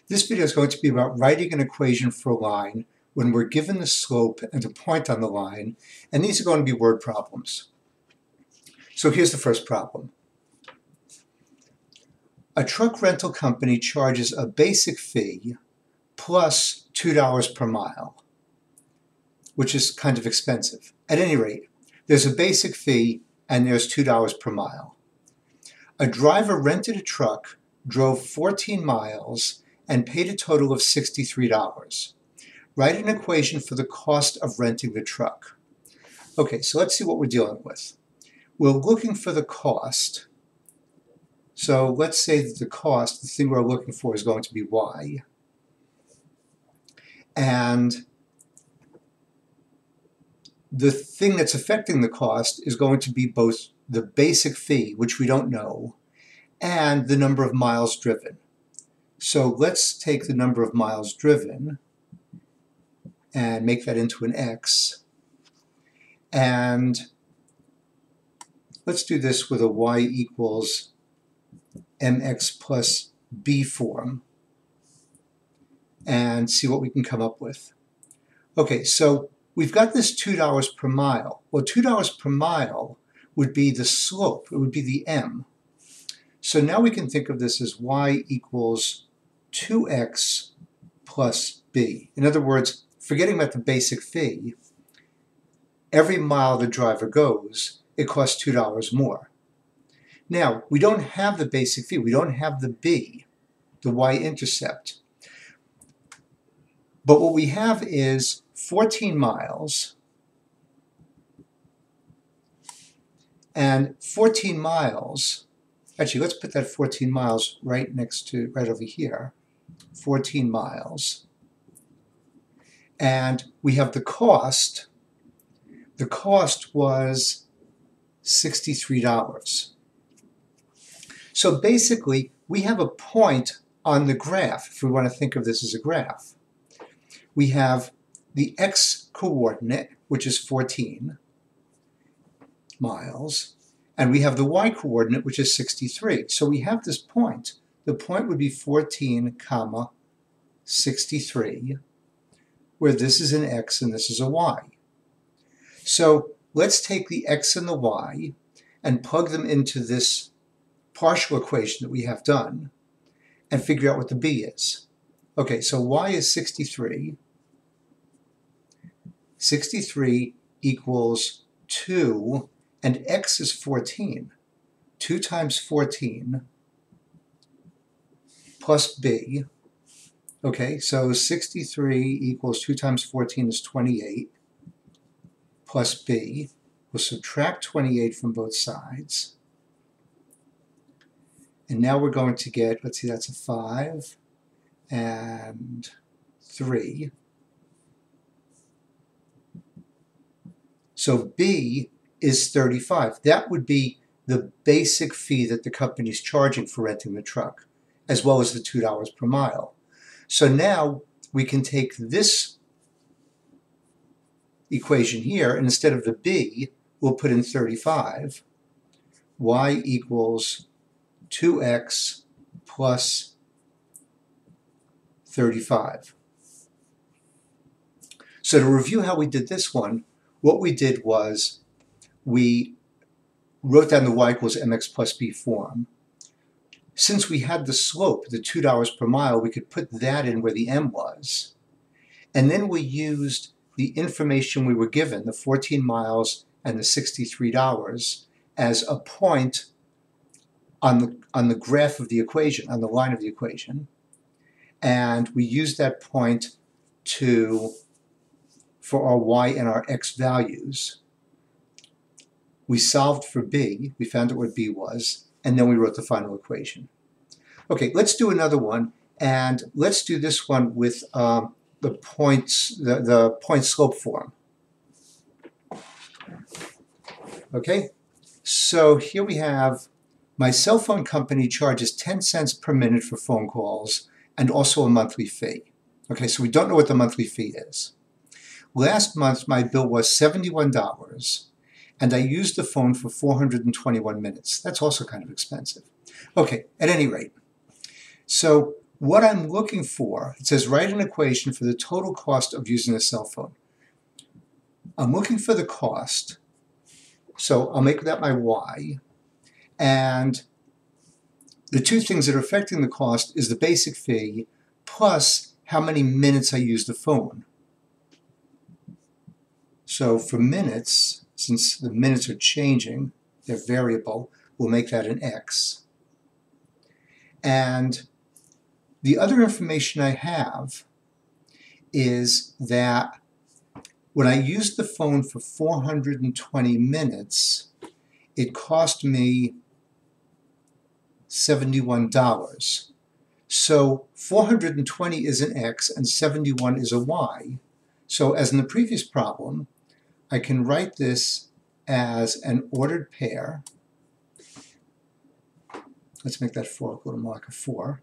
This video is going to be about writing an equation for a line when we're given the slope and a point on the line, and these are going to be word problems. So here's the first problem. A truck rental company charges a basic fee plus $2 per mile, which is kind of expensive. At any rate, there's a basic fee and there's $2 per mile. A driver rented a truck, drove 14 miles, and paid a total of $63. Write an equation for the cost of renting the truck. Okay, so let's see what we're dealing with. We're looking for the cost. So let's say that the cost, the thing we're looking for, is going to be y. And the thing that's affecting the cost is going to be both the basic fee, which we don't know, and the number of miles driven. So let's take the number of miles driven and make that into an x. And let's do this with a y equals mx plus b form and see what we can come up with. Okay, so we've got this $2 per mile. Well, $2 per mile would be the slope. It would be the m. So now we can think of this as y equals 2x plus b. In other words, forgetting about the basic fee, every mile the driver goes, it costs $2 more. Now, we don't have the basic fee. We don't have the b, the y-intercept. But what we have is 14 miles, and 14 miles, actually let's put that 14 miles right next to, right over here, 14 miles. And we have the cost. The cost was $63. So basically, we have a point on the graph, if we want to think of this as a graph. We have the x-coordinate, which is 14 miles, and we have the y-coordinate, which is 63. So we have this point. The point would be 14, 63, where this is an x and this is a y. So let's take the x and the y and plug them into this partial equation that we have done and figure out what the b is. Okay, so y is 63. 63 equals 2, and x is 14. 2 times 14 plus b. Okay, so 63 equals 2 times 14 is 28, plus b. We'll subtract 28 from both sides. And now we're going to get, let's see, that's a 5 and 3. So b is 35. That would be the basic fee that the company's charging for renting the truck, as well as the $2 per mile. So now we can take this equation here, and instead of the b, we'll put in 35. Y equals 2x plus 35. So to review how we did this one, what we did was we wrote down the y equals mx plus b form. Since we had the slope, the $2 per mile, we could put that in where the m was. And then we used the information we were given, the 14 miles and the $63, as a point on the graph of the equation, on the line of the equation. And we used that point for our y and our x values. We solved for b, we found out what b was, and then we wrote the final equation. Okay, let's do another one, and let's do this one with the point slope form. Okay, so here we have my cell phone company charges 10 cents per minute for phone calls and also a monthly fee. Okay, so we don't know what the monthly fee is. Last month my bill was $71, and I used the phone for 421 minutes. That's also kind of expensive. Okay, at any rate, so what I'm looking for, it says write an equation for the total cost of using a cell phone. I'm looking for the cost, so I'll make that my y. And the two things that are affecting the cost is the basic fee plus how many minutes I use the phone. So for minutes, since the minutes are changing, they're variable, we'll make that an x. And the other information I have is that when I used the phone for 420 minutes, it cost me $71. So 420 is an x and 71 is a y. So as in the previous problem, I can write this as an ordered pair. Let's make that 4 a little more like a 4.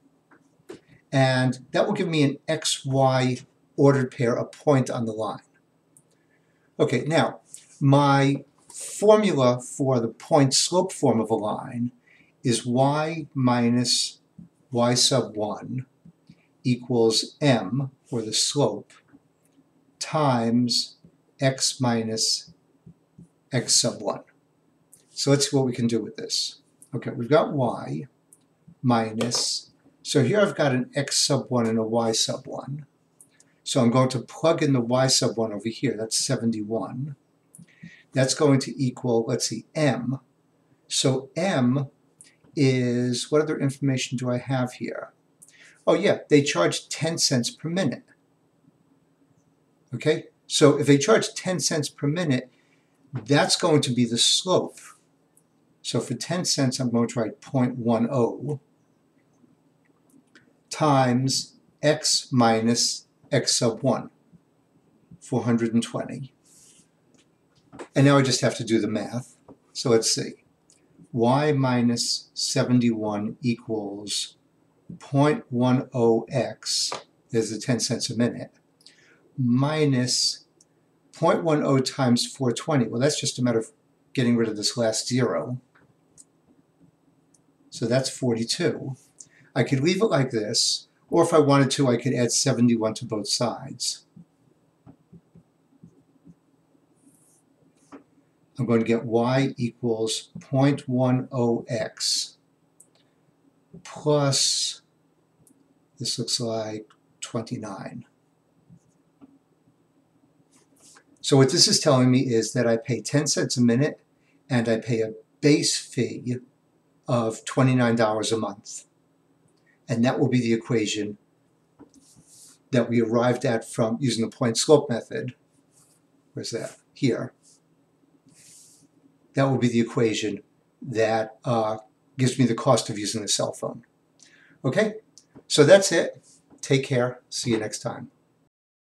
And that will give me an xy ordered pair, a point on the line. Okay, now my formula for the point slope form of a line is y minus y sub 1 equals m, or the slope, times x minus x sub 1. So let's see what we can do with this. Okay, we've got y minus, so here I've got an x sub 1 and a y sub 1. So I'm going to plug in the y sub 1 over here, that's 71. That's going to equal, let's see, m. So m is, what other information do I have here? Oh yeah, they charge 10 cents per minute. Okay, so if they charge 10 cents per minute, that's going to be the slope. So for 10 cents, I'm going to write 0.10 times x minus x sub 1, 420. And now I just have to do the math. So let's see. Y minus 71 equals 0.10x, there's the 10 cents a minute, minus 0.10 times 420. Well, that's just a matter of getting rid of this last zero. So that's 42. I could leave it like this, or if I wanted to, I could add 71 to both sides. I'm going to get y equals 0.10x plus, this looks like 29. So what this is telling me is that I pay 10 cents a minute and I pay a base fee of $29 a month. And that will be the equation that we arrived at from using the point slope method. Where's that? Here. That will be the equation that gives me the cost of using the cell phone. Okay, so that's it. Take care. See you next time.